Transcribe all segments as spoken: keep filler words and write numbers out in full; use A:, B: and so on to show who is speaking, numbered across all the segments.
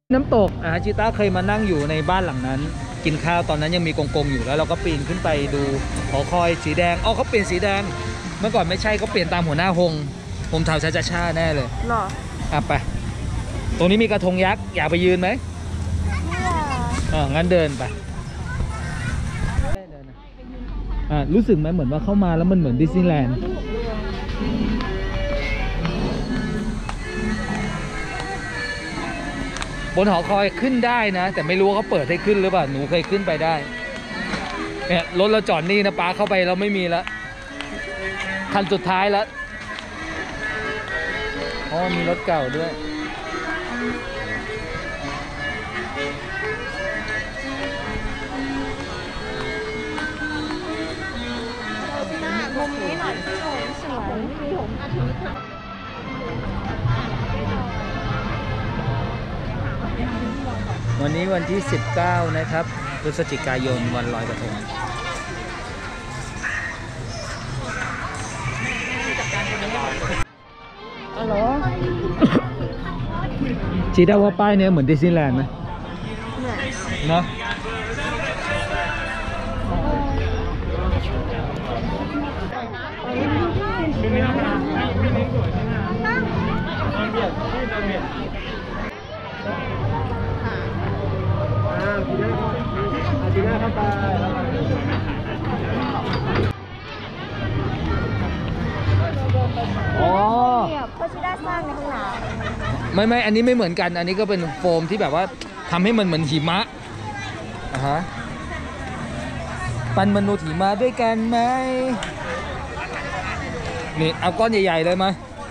A: น้ำตกอาชิต้าเคยมานั่งอยู่ในบ้านหลังนั้นกินข้าวตอนนั้นยังมีกงๆอยู่แล้วเราก็ปีนขึ้นไปดูหอคอยสีแดงอ๋อเขาเปลี่ยนสีแดงเมื่อก่อนไม่ใช่เขาเปลี่ยนตามหัวหน้าฮงผมเท่าชาชาชาแน่เลย
B: หรอ
A: อ่ะไปตรงนี้มีกระทงยักษ์อยากไปยืนไหมอ่างั้นเดินไปอ่ารู้สึกไหมเหมือนว่าเข้ามาแล้วมันเหมือนดิสนีย์แลนด์บนหอคอยขึ้นได้นะแต่ไม่รู้ว่าเขาเปิดให้ขึ้นหรือเปล่าหนูเคยขึ้นไปได้เนี่ยรถเราจอดนี่นะป้าเข้าไปเราไม่มีแล้วคันสุดท้ายแล้วอ๋อมีรถเก่าด้วย
B: มุมนี้หน่อยสวยสวยมีผมอาทิตย์
A: วันนี้วันที่สิบเก้านะครับพฤศจิกายนวันลอยกระทง
B: อ๋อเหรอ
A: ชี้ได้ว่าป้ายเนี้ยเหมือนดิสนีย์แลนด์ไหมเนาะจีน่าเข้าไปอ๋อ
B: เพราะจีน่าสร้างในห้องน้
A: ำไม่ไม่อันนี้ไม่เหมือนกันอันนี้ก็เป็นโฟมที่แบบว่าทำให้มันเหมือนหิมะอ่ะฮะปั้นมนุษย์หิมะด้วยกันไหมนี่เอาก้อนใหญ่ๆเลยมา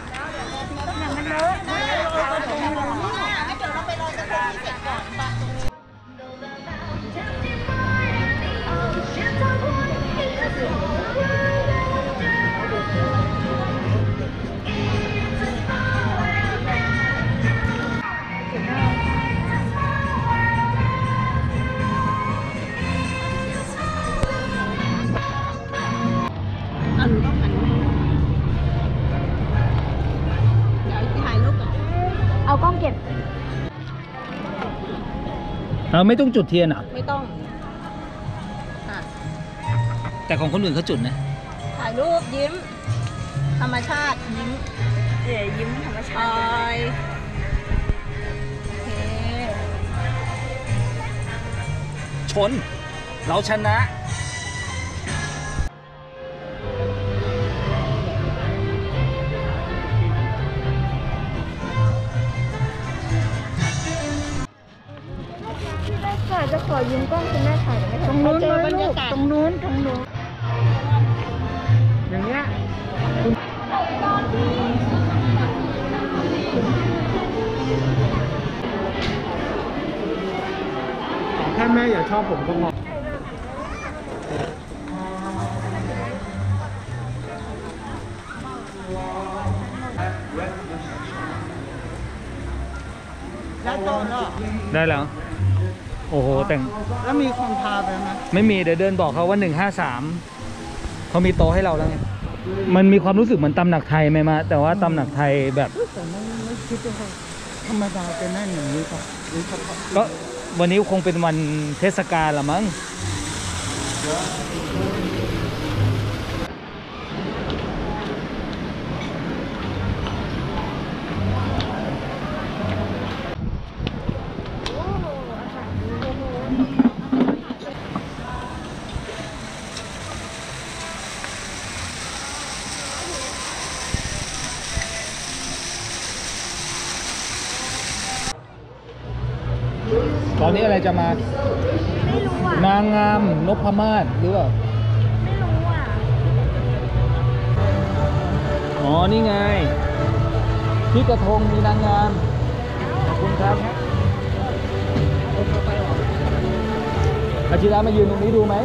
B: เอากล้องเก็บ
A: เราไม่ต้องจุดเทียนอ่ะ
B: ไม่ต้อง
A: แต่ของคนอื่นเขาจุดนะ
B: ถ่ายรูปยิ้มธรรมชาติยิ้มเอ๋ยิ้มธรรมชาติโอเค
A: ชนเราชนะ
B: จะขอยืมกล้องคุณแม่ถ่ายได้ไหมตรงนู้นเลยลูกตรงนู้นตรงนู้น
A: อย่างเงี้ยถ้าแม่อยากชอบผมก็พอได้แล้วโอ้โหแต่ง
B: แล้วมีคนพาไปไหม
A: ไม่มีเดี๋ยวเดินบอกเขาว่าหนึ่งห้าสามเขามีโต๊ะให้เราแล้วไงมันมีความรู้สึกเหมือนตำหนักไทยไหมมาแต่ว่าตำหนักไทยแบบ
B: แต่ไม่ไม่คิดว่าธรรมดาจะแน่นอย่างนี้ป่ะ
A: ก็วันนี้คงเป็นวันเทศกาลละมั้งตอนนี้อะไรจะมา
B: ไม่รู้อ่ะ
A: นางงามนพมาศหรือเปล่า
B: ไม่รู้อ่ะ
A: อ๋อนี่ไงที่กระทงมีนางงามขอบคุณครับอาชิระมายืนตรงนี้ดูไหม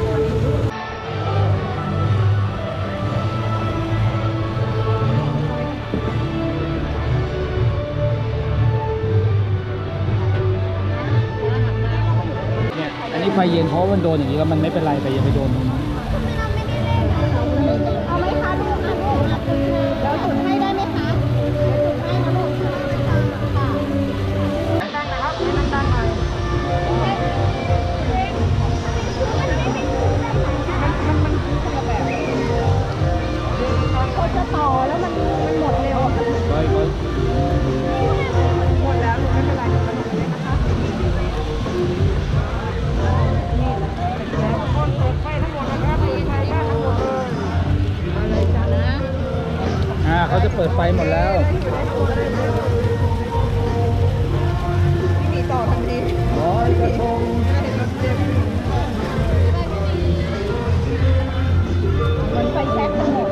A: ไฟเย็นเพราะมันโดนอย่างนี้แล้วมันไม่เป็นไรแต่อย่าไปโดนตรงนี้
B: เอาไหมคะลูกนะลูกแล้วจุดให้ได้ไหมคะจุดให้นะลูกค่ะ
A: เขาจะเปิดไฟหมดแล้ว
B: มีต่อทันที
A: ร้อยกระทง
B: มันไฟแช็กทั้งหมด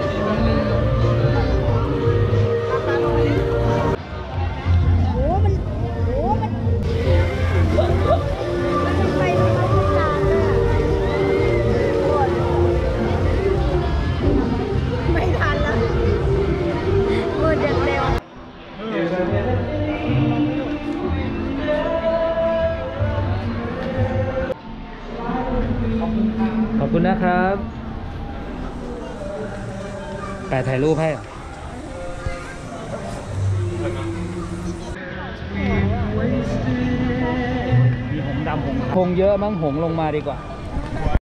B: โอ้มันโอ้มันมันไฟไม่เข้าตาเลยไม่ทันแล้วหมดอย่างเร็ว
A: ขอบคุณนะครับแปะถ่ายรูปให้เหรอมีหงส์ดำหงส์คงเยอะมั้งหงส์ลงมาดีกว่า